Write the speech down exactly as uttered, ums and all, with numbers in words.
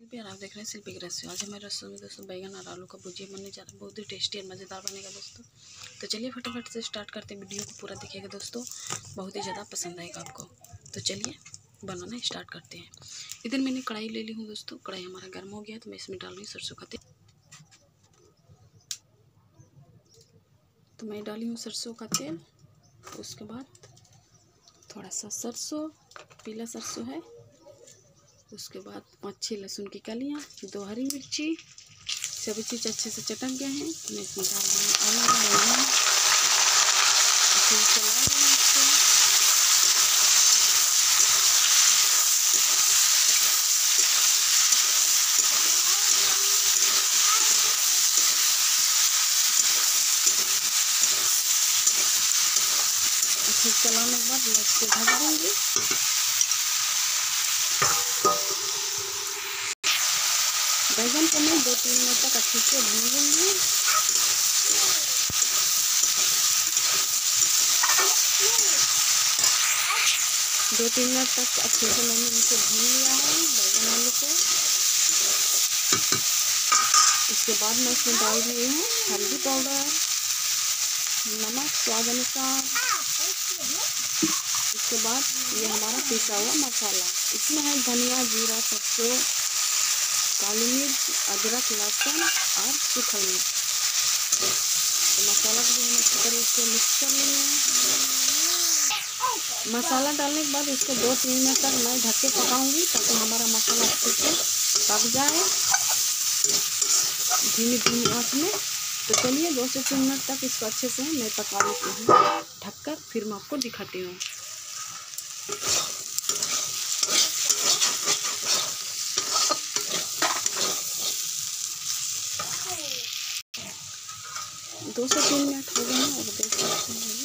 प्यार आप देख रहे हैं शिल्पी की रेसिपी। आज हमारे रसोई में दोस्तों बैगन और आलू का भुजिया बनने जा रहा है। बहुत ही टेस्टी और मज़ेदार बनेगा दोस्तों। तो चलिए फटाफट से स्टार्ट करते हैं। वीडियो को पूरा देखिएगा दोस्तों, बहुत ही ज़्यादा पसंद आएगा आपको। तो चलिए बनाना स्टार्ट करते हैं। इधर मैंने कढ़ाई ले ली हूँ दोस्तों। कढ़ाई हमारा गर्म हो गया तो मैं इसमें डाल रही हूँ सरसों का तेल। तो मैं डाली हूँ सरसों का तेल। उसके बाद थोड़ा सा सरसों, पीला सरसों है। उसके बाद पाँच छः लहसुन की कलियाँ, दो हरी मिर्ची, सभी चीज़ अच्छे से चटक गए हैं। मैं इसमें डाल रही हूँ आलू बैंगन, अच्छे से चला रही हूँ इसको। अच्छे से चलाने के बाद मैं इसको ढक दूँगी। बैगन को मैं दो तीन मिनट तक अच्छे से भूनूंगी। दो तीन मिनट तक अच्छे से मैंने इनको भून लिया है बैगन आलू को। इसके बाद मैं इसमें डाल रही हूँ हल्दी पाउडर, नमक स्वाद अनुसार। इसके बाद ये हमारा पिसा हुआ मसाला, इसमें है धनिया, जीरा, सरसों, काली मिर्च, अदरक, लहसुन और सूखा मिर्च। तो मसाला को भी हम अच्छी तरीके से मिक्स कर लेंगे। मसाला डालने के बाद इसको दो तीन मिनट तक मैं ढक के पकाऊंगी ताकि हमारा मसाला अच्छे से पक जाए धीमी धीमी आंच में। तो चलिए दो से तीन मिनट तक इसको अच्छे से मैं पका लेती हूँ ढककर, फिर मैं आपको दिखाती हूँ। दो से तीन मिनट हो गए हैं और देख सकते हैं